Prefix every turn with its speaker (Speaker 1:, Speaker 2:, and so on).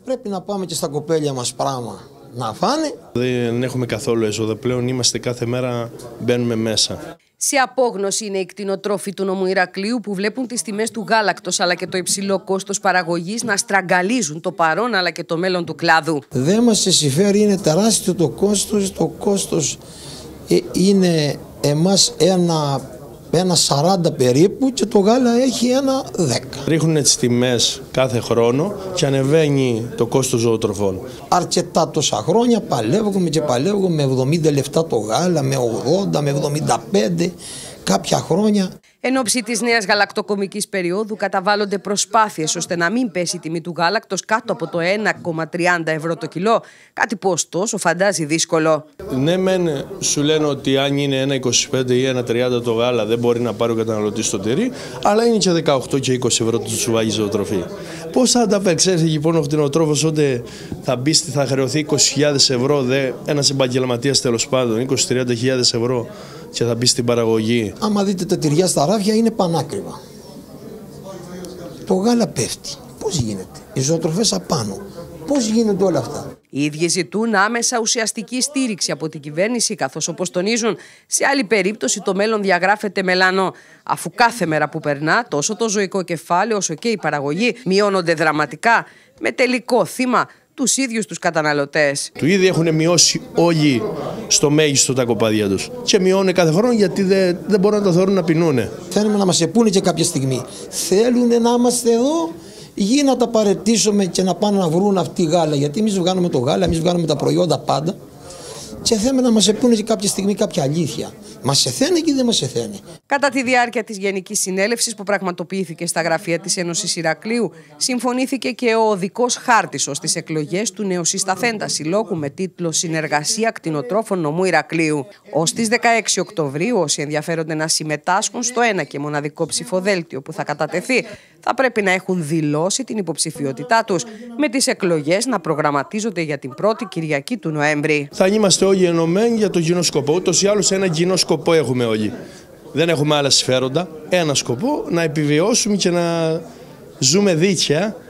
Speaker 1: Πρέπει να πάμε και στα κοπέλια μας πράγμα να φάνε.
Speaker 2: Δεν έχουμε καθόλου έσοδα πλέον, είμαστε κάθε μέρα μπαίνουμε μέσα.
Speaker 3: Σε απόγνωση είναι οι κτηνοτρόφοι του νομού Ηρακλείου που βλέπουν τις τιμές του γάλακτος αλλά και το υψηλό κόστος παραγωγής να στραγγαλίζουν το παρόν αλλά και το μέλλον του κλάδου.
Speaker 1: Δεν μας συμφέρει, είναι τεράστιο το κόστος. Το κόστος είναι εμάς ένα 40 περίπου και το γάλα έχει ένα 10.
Speaker 2: Ρίχνουν τις τιμές κάθε χρόνο και ανεβαίνει το κόστος ζωοτροφών.
Speaker 1: Αρκετά τόσα χρόνια παλεύουμε και παλεύουμε με 70 λεπτά το γάλα, με 80, με 75 κάποια χρόνια.
Speaker 3: Εν ώψη της νέας γαλακτοκομικής περίοδου καταβάλλονται προσπάθειες ώστε να μην πέσει η τιμή του γάλακτος κάτω από το 1,30 ευρώ το κιλό, κάτι που ωστόσο φαντάζει δύσκολο.
Speaker 2: Ναι, μεν σου λένε ότι αν είναι 1,25 ή 1,30 το γάλα δεν μπορεί να πάρει ο καταναλωτής το τυρί, αλλά είναι και 18 και 20 ευρώ το τσουβάκι ζωοτροφή. Πώς θα τα απεξέλθει λοιπόν ο κτηνοτρόφος όταν θα χρεωθεί 20.000 ευρώ, ένας επαγγελματίας τέλος πάντων, 20-30.000 ευρώ και θα μπει στην παραγωγή.
Speaker 1: Άμα δείτε τα τυριά στα ράφια είναι πανάκριβα. Το γάλα πέφτει. Πώς γίνεται? Οι ζωοτροφές απάνω. Πώς γίνονται όλα αυτά?
Speaker 3: Οι ίδιοι ζητούν άμεσα ουσιαστική στήριξη από την κυβέρνηση, καθώς όπως τονίζουν, σε άλλη περίπτωση το μέλλον διαγράφεται μελανό, αφού κάθε μέρα που περνά τόσο το ζωικό κεφάλαιο όσο και η παραγωγή μειώνονται δραματικά, με τελικό θύμα τους ίδιους τους καταναλωτές.
Speaker 2: Του ήδη έχουν μειώσει όλοι στο μέγιστο τα κοπάδια τους και μειώνουν κάθε χρόνο γιατί δεν μπορούν να τα θεωρούν να πεινούν.
Speaker 1: Θέλουμε να μας επούνε και κάποια στιγμή. Θέλουν να είμαστε εδώ ή να τα παραιτήσουμε και να πάνε να βρουν αυτή γάλα. Γιατί εμείς βγάνουμε το γάλα, εμείς βγάνουμε τα προϊόντα πάντα. Και θέλουμε να μας επούνε και κάποια στιγμή κάποια αλήθεια. Μας εθένε και δεν μας εθένε.
Speaker 3: Κατά τη διάρκεια της Γενικής Συνέλευσης που πραγματοποιήθηκε στα γραφεία της Ένωσης Ηρακλείου, συμφωνήθηκε και ο οδικός χάρτης ως τις εκλογές του νεοσυσταθέντα συλλόγου με τίτλο «Συνεργασία Κτηνοτρόφων Νομού Ηρακλείου». Ως τις 16 Οκτωβρίου, όσοι ενδιαφέρονται να συμμετάσχουν στο ένα και μοναδικό ψηφοδέλτιο που θα κατατεθεί, θα πρέπει να έχουν δηλώσει την υποψηφιότητά τους, με τις εκλογές να προγραμματίζονται για την πρώτη Κυριακή του Νοέμβρη.
Speaker 2: Θα είμαστε όλοι ενωμένοι για το κοινό σκοπό. Ούτως ή άλλως ένα κοινό σκοπό έχουμε όλοι. Δεν έχουμε άλλα συμφέροντα. Ένα σκοπό, να επιβιώσουμε και να ζούμε δίκαια.